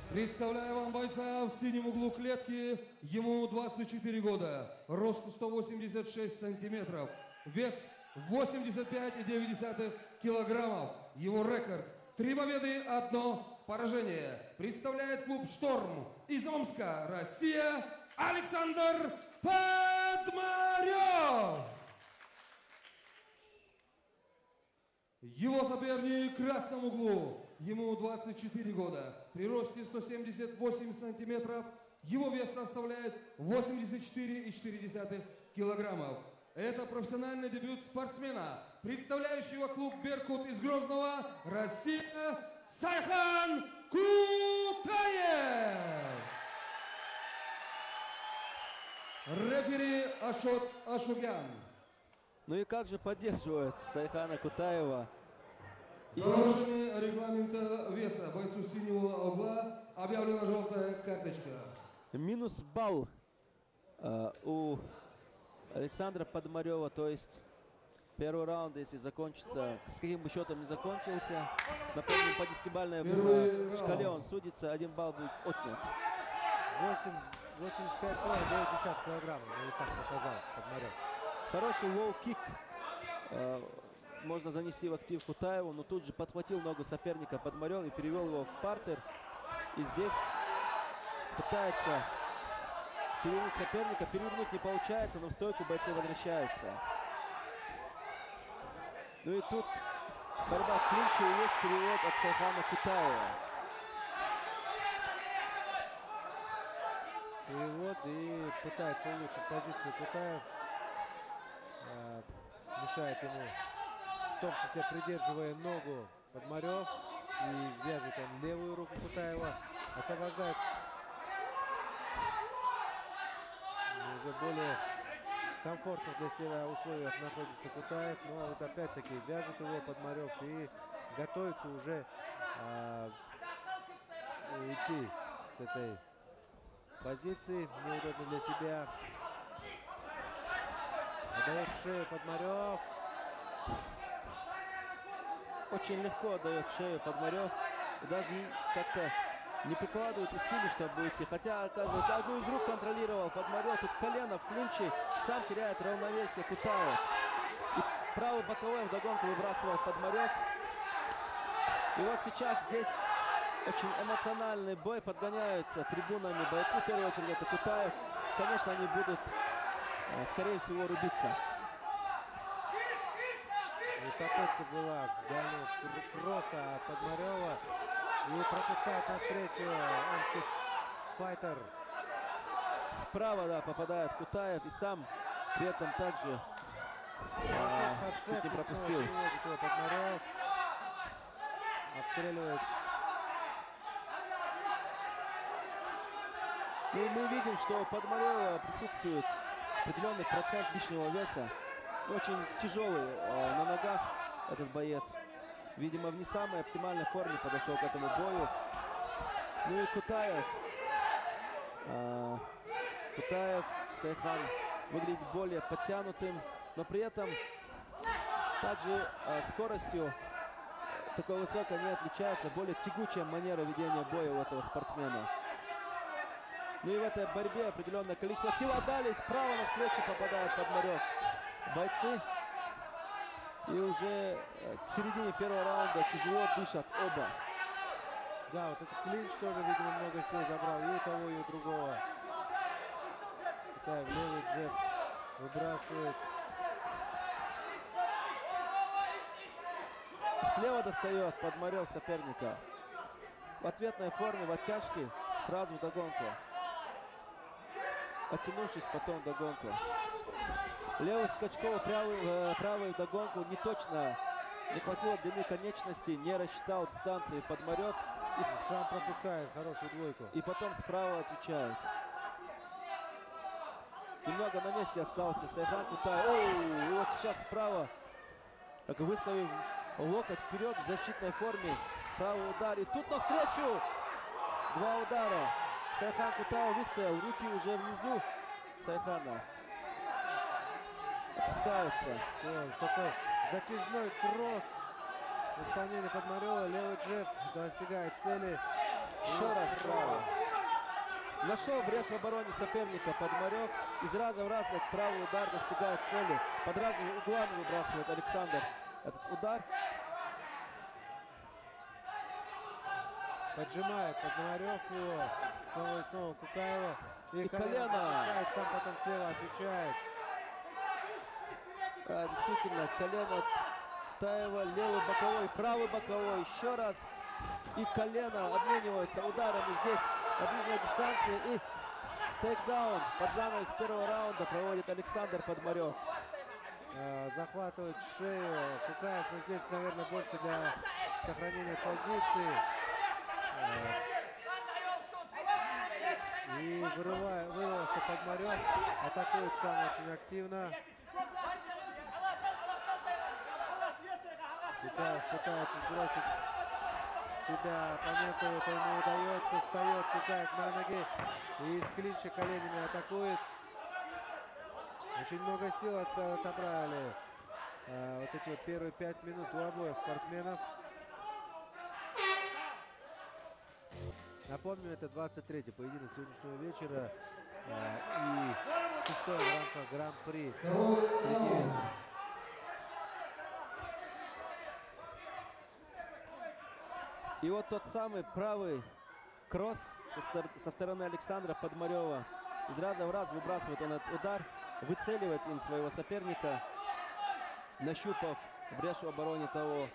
Представляю вам бойца в синем углу клетки. Ему 24 года, рост 186 сантиметров, вес 85,9 килограммов. Его рекорд 3 победы, 1 поражение. Представляет клуб «Шторм» из Омска, Россия, Александр Подмарев. Его соперник в красном углу. Ему 24 года, при росте 178 сантиметров. Его вес составляет 84,4 килограммов. Это профессиональный дебют спортсмена, представляющего клуб «Беркут» из Грозного, Россия, Сайхан Кутаев. Рефери Ашот Ашугян. Ну и как же поддерживают Сайхана Кутаева? За нарушение регламента веса бойцу синего угла объявлена желтая карточка. Минус балл у Александра Подмарева, то есть первый раунд, если закончится, с каким бы счетом не закончился, напомню, по 10-бальной шкале он судится, 1 балл будет отнят. 85,9 килограммов на весах показал Подмарев. Хороший лоу-кик можно занести в актив Кутаеву, но тут же подхватил ногу соперника Подмарев и перевел его в партер. И здесь пытается перевернуть соперника, перевернуть не получается, но в стойку бойцы возвращаются. Ну и тут борьба в клинче, и есть перевод от Сайхана Кутаева. Перевод и пытается улучшить позицию Кутаев. Мешает ему, в том числе придерживая ногу Подмарев, и вяжет он левую руку Кутаева, освобождает уже более комфортных для себя условиях находится Кутаев, но вот опять-таки вяжет его Подмарев и готовится уже уйти с этой позиции, неудобно для себя. Отдает шею Подмарев. Очень легко отдает шею Подмарев. И даже как-то не прикладывает усилий, чтобы уйти. Хотя, оказывается, одну из рук контролировал Подмарев. Тут колено в клинче. Сам теряет равновесие Кутаев. И правый боковой вдогонку выбрасывает Подмарев. И вот сейчас здесь очень эмоциональный бой. Подгоняются трибунами бойцы. В первую очередь это Кутаев. Конечно, они будут, скорее всего, рубиться. И попытка была дальнего кросса от Подмарева. И пропускает навстречу омский файтер. Справа, да, попадает Кутаев. И сам при этом также чуть не пропустил. Подмарев обстреливает. И мы видим, что у Подмарева присутствует определенный процент лишнего веса. Очень тяжелый на ногах этот боец. Видимо, в не самой оптимальной форме подошел к этому бою. Ну и Кутаев. Сайхан выглядит более подтянутым, но при этом также скоростью такой высокой не отличается. Более тягучая манера ведения боя у этого спортсмена. Ну и в этой борьбе определенное количество сил отдали. Справа навстречу попадает Подмарев. Бойцы. И уже к середине первого раунда тяжело дышат оба. Да, вот этот клинч тоже, видимо, много сил забрал и у того, и у другого. Так, левый джеб выбрасывает. Слева достает Подмарев соперника. В ответной форме, в оттяжке, сразу вдогонку. Оттянувшись, потом вдогонку. Левый скачков, правый вдогонку не точно. Не хватило длины конечности, не рассчитал дистанции Подмарев. И сам пропускает хорошую двойку. И потом справа отвечает. Немного на месте остался Сайхан Кутаев. И вот сейчас справа, как выставив локоть вперед в защитной форме. Правый удар. И тут навстречу. 2 удара. Сайхан Кутаев выставил. Руки уже внизу Сайхана. Опускаются. Такой затяжной кросс в исполнении Подмарева. Левый джеб достигает цели. Еще раз право. Нашел брешь в обороне соперника Подмарев. Из раза в раз этот правый удар достигает цели. Под разными углами выбрасывает Александр этот удар. Поджимает Подмарев его. Снова и снова Кукаева. И колено. Сам потом слева отвечает. Действительно, колено Кутаева, левый боковой, правый боковой. Еще раз. И колено обмениваются ударами здесь на ближней дистанции. И тейкдаун под занавес первого раунда проводит Александр Подмарев. Захватывает шею Кукаев, но здесь, наверное, больше для сохранения позиции. И вырвался Подмарев, атакует сам очень активно. Кукаев пытается сбросить себя оппонента, это ему удается, встает Кукаев на ноги и из клинча коленями атакует. Очень много сил отобрали вот эти вот первые 5 минут у обоих спортсменов. Напомню, это 23-й поединок сегодняшнего вечера и 6-й в рамках Гран-при среди весов. И вот тот самый правый кросс со стороны Александра Подмарева. Из раза в раз выбрасывает он этот удар, выцеливает им своего соперника, нащупав брешь в обороне того.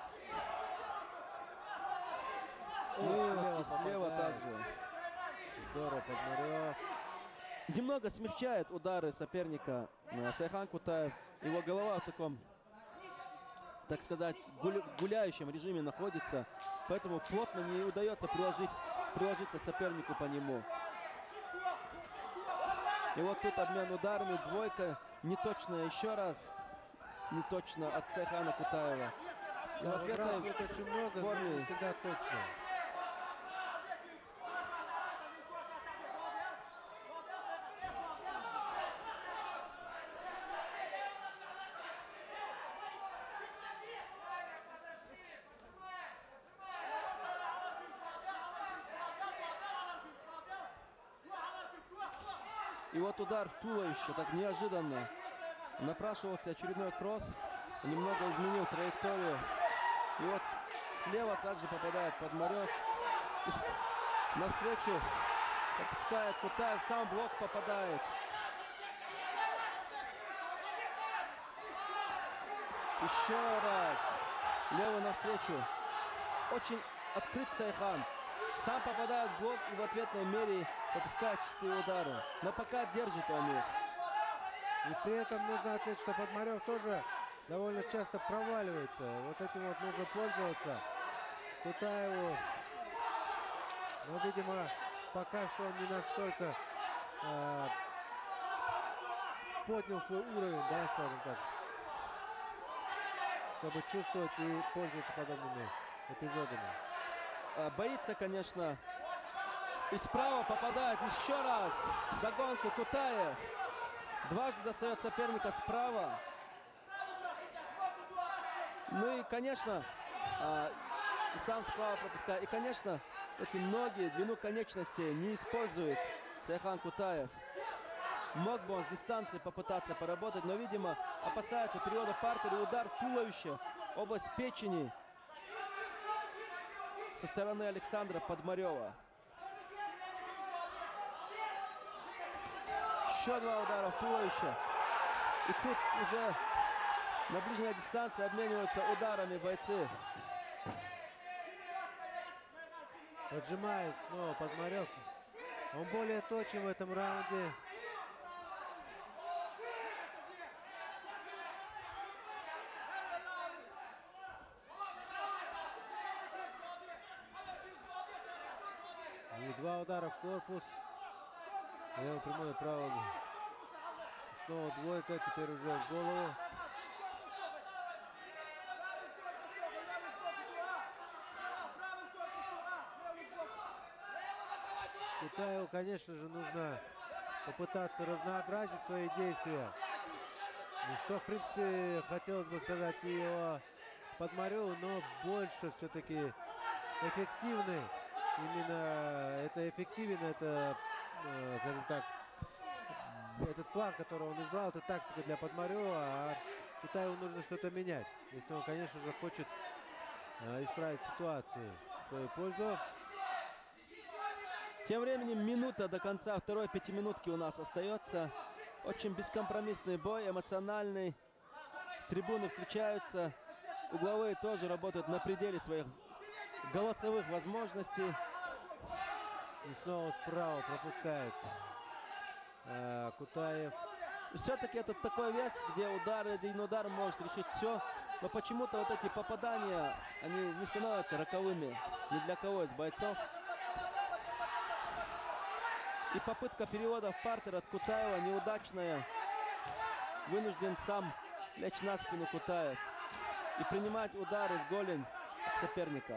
Ну и слева также. Здорово, Подмарев. Немного смягчает удары соперника Сайхан Кутаев. Его голова в таком, так сказать, гуляющем режиме находится. Поэтому плотно не удается приложиться сопернику по нему. И вот тут обмен ударами, двойка, неточная еще раз. Неточно от Сайхана Кутаева. И в ответной очень много, но не всегда точно. И вот удар в туловище, так неожиданно. Напрашивался очередной кросс, немного изменил траекторию. И вот слева также попадает Подмарев. И навстречу попускает Кутаев, сам блок попадает. Еще раз. Левый навстречу. Очень открыт Сайхан. Сам попадает в блок и в ответной мере попускает чистые удары. Но пока держит он их. И при этом нужно отметить, что Подмарев тоже довольно часто проваливается. Вот этим вот нужно пользоваться Кутаеву. Но, видимо, пока что он не настолько поднял свой уровень, да, скажем так, чтобы чувствовать и пользоваться подобными эпизодами. Боится, конечно. И справа попадает еще раз. Догонку Кутаев. Дважды достает соперника справа. Ну и, конечно, и сам справа пропускает. И, конечно, эти ноги, длину конечностей не использует Сайхан Кутаев. Мог бы он с дистанции попытаться поработать, но, видимо, опасается перевода партера. Удар в туловище, область печени со стороны Александра Подмарева. Еще два удара в туловище. И тут уже на ближней дистанции обмениваются ударами бойцы. Поджимает снова Подмарев. Он более точен в этом раунде. И два удара в корпус. Левый прямой, правый. Снова двойка, теперь уже в голову. Кутаеву, конечно же, нужно попытаться разнообразить свои действия. И что, в принципе, хотелось бы сказать и о Подмареву, но больше все-таки эффективный именно это эффективен, это, скажем так, этот план, который он избрал, это тактика для Подмарева, а Кутаеву нужно что-то менять, если он, конечно же, хочет исправить ситуацию в свою пользу. Тем временем минута до конца второй пятиминутки у нас остается. Очень бескомпромиссный бой, эмоциональный. Трибуны включаются. Угловые тоже работают на пределе своих голосовых возможностей. И снова справа пропускает Кутаев. Все-таки это такой вес, где один удар может решить все. Но почему-то вот эти попадания, они не становятся роковыми ни для кого из бойцов. И попытка перевода в партер от Кутаева неудачная. Вынужден сам лечь на спину Кутаев и принимать удары в голень соперника.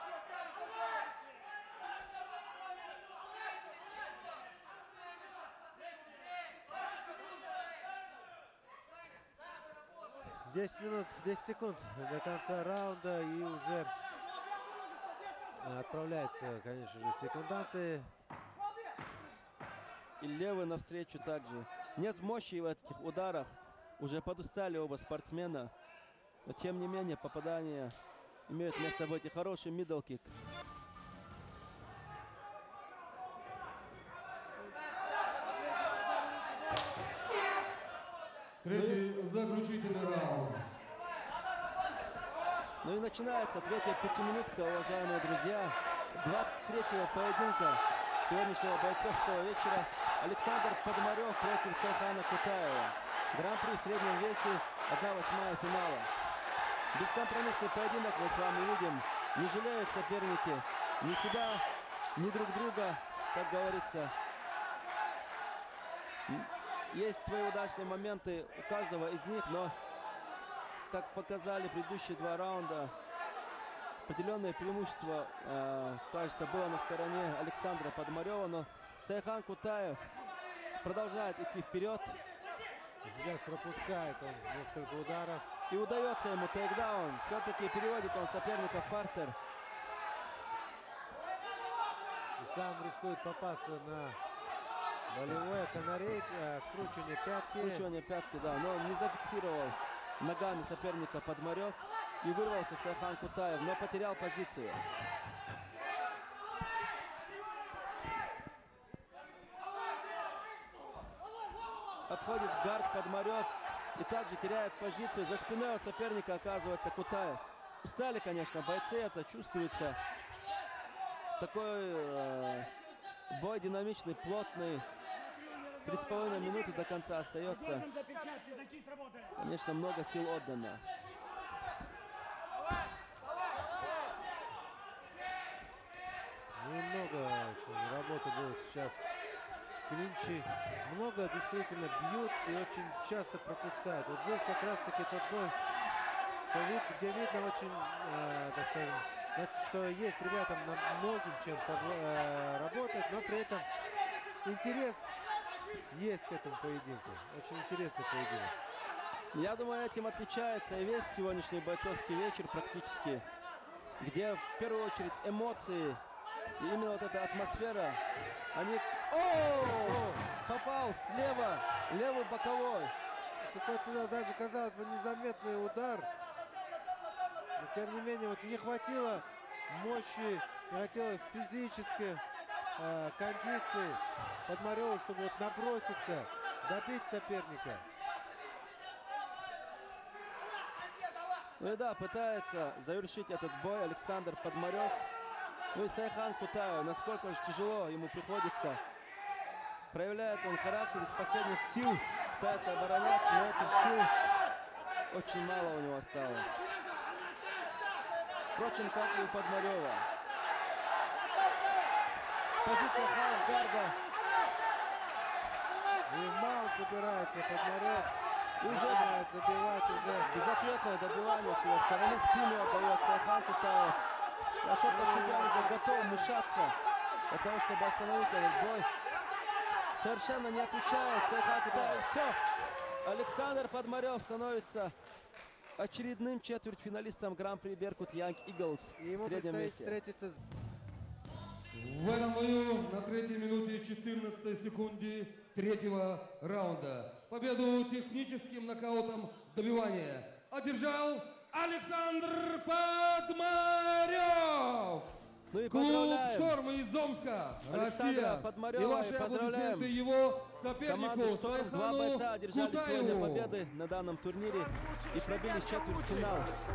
Десять минут, 10 секунд до конца раунда, и уже отправляются, конечно же, секунданты. И левый навстречу также. Нет мощи в этих ударах. Уже подустали оба спортсмена. Но тем не менее попадания имеют место быть. И хороший мидл-кик. Третий заключительный раунд. Ну и начинается третья пятиминутка, уважаемые друзья. 23-го поединка сегодняшнего бойцовского вечера. Александр Подмарев против Сайхана Кутаева. Гран-при в среднем весе 1/8 финала. Бескомпромиссный поединок мы с вами видим. Не жалеют соперники ни себя, ни друг друга, как говорится. Есть свои удачные моменты у каждого из них, но, как показали предыдущие два раунда, определенное преимущество, кажется, было на стороне Александра Подмарева, но Сайхан Кутаев продолжает идти вперед. Сейчас пропускает он несколько ударов. И удается ему тейкдаун. Все-таки переводит он соперника в партер. И сам рискует попасться на болевое канарейка, скручивание пятки. Скручивание пятки, да, но не зафиксировал ногами соперника Подмарев. И вырвался Сайхан Кутаев, но потерял позицию. Обходит гард Подмарев и также теряет позицию. За спиной у соперника оказывается Кутаев. Устали, конечно, бойцы, это чувствуется. Такой бой динамичный, плотный. 3,5 минуты до конца остается. Конечно, много сил отдано. Немного очень работы будет сейчас в клинче. Много действительно бьют и очень часто пропускают. Вот здесь как раз таки тот бой, где видно очень, так скажем, что есть ребятам многим чем работать, но при этом интерес есть к этому поединку. Очень интересный поединок. Я думаю, этим отличается и весь сегодняшний бойцовский вечер практически, где в первую очередь эмоции и именно вот эта атмосфера, они... О! Попал слева, левый боковой. Какой-то даже, казалось бы, незаметный удар. Но тем не менее, вот не хватило мощи, не хватило физической кондиции Подмареву, чтобы вот наброситься, добить соперника. Ну и да, пытается завершить этот бой Александр Подмарев. Ну и Сайхан Кутаев, насколько же тяжело ему приходится. Проявляет он характер из последних сил, пытается обороняться, но этих сил очень мало у него осталось. Впрочем, как и у Подмарева. Позиция хаус-гарда. И в маунт забирается Подмарев. И уже начинает забивать уже. безответное добивание с его стороны. Спину отдает Сайхан Кутаев. Ашота Шугян уже готов вмешаться для того, чтобы остановить этот бой. Совершенно не отвечает Сайхан Кутаев. Все. Александр Подмарев становится очередным четвертьфиналистом Гран-при Беркут Янг Иглс И ему в среднем предстоит весе. встретиться В этом бою на 3-й минуте 14 секунде 3-го раунда победу техническим нокаутом добивания одержал Александр Подмарев. Ну и Клуб поздравляем «Шторм» из Омска, Александра Россия. Подмарева, И ваши и поздравляем аплодисменты его команду сопернику «Шторм». Два Сайхану бойца одержали сегодня Кутаеву. победы на данном турнире и пробились в четвертьфинал.